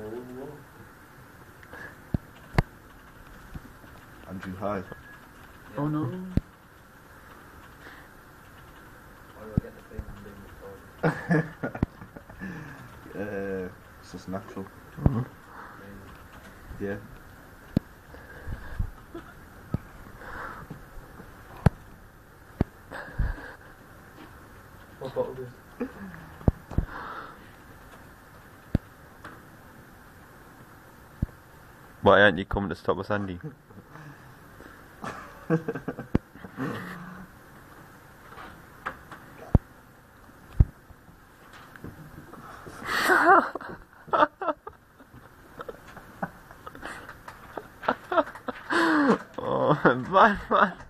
Andrew, hi. Yeah. Oh no. Or you'll get the thing being recorded. It's just natural. Mm. Yeah. What bottle is? Why aren't you coming to stop us, Andy? Oh, man.